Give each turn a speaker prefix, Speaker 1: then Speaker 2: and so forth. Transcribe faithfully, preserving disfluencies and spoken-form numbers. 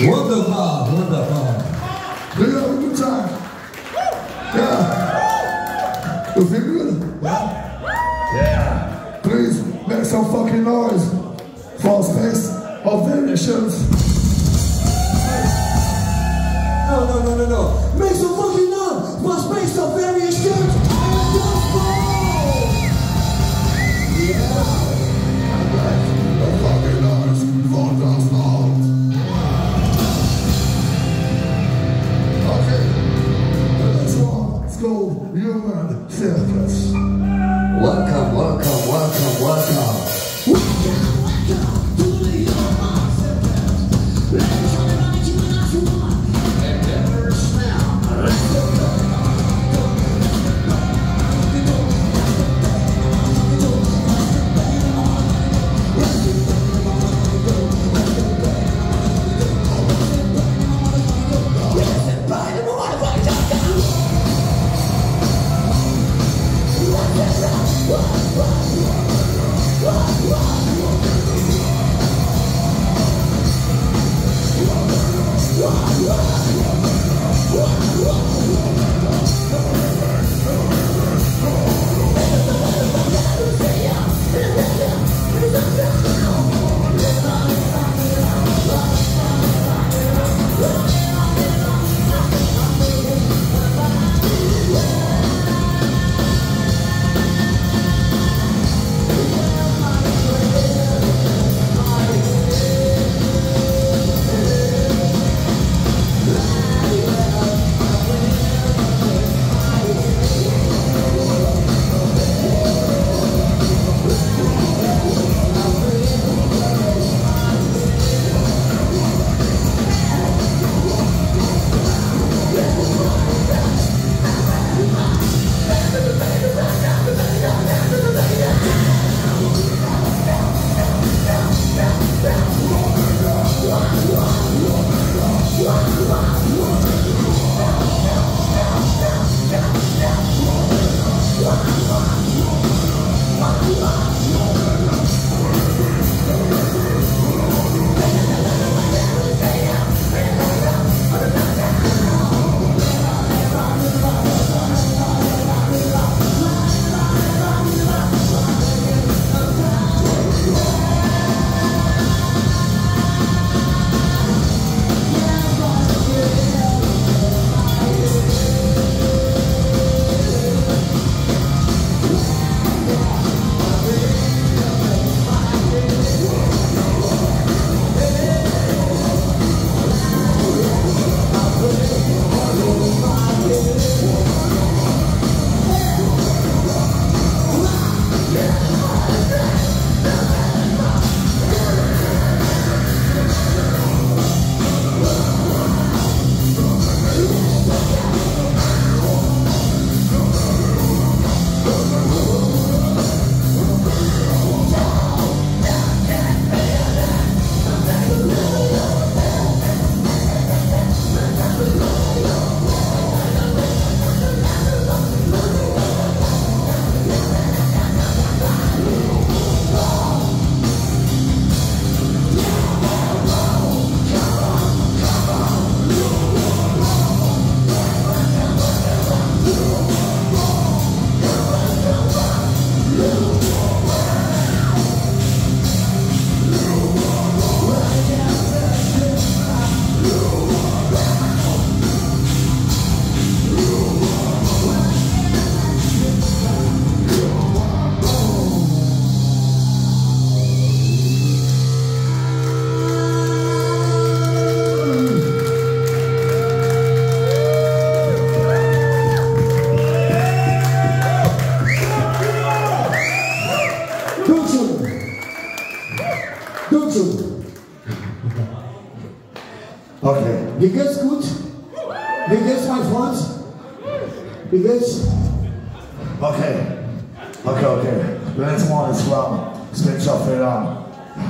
Speaker 1: Wonderful, wonderful.
Speaker 2: Do you have a good time? Yeah. You feel good? Yeah. Yeah. Please make some fucking noise for Space of Variations.
Speaker 1: No, no, no, no, no. Make some fucking noise for Space of Variations. Yeah.
Speaker 2: The fucking noise for the song. Okay. The next one is called Human Circus.
Speaker 1: Welcome, welcome, welcome, welcome.
Speaker 3: Welcome, welcome to the Human Circus. Let's go right to the last one. And never smell. Let's go.
Speaker 1: Okay. Wie geht's gut? Wie geht's, mein Freund? Wie geht's?
Speaker 2: Okay. Okay, okay. The next one is from Space of Variations.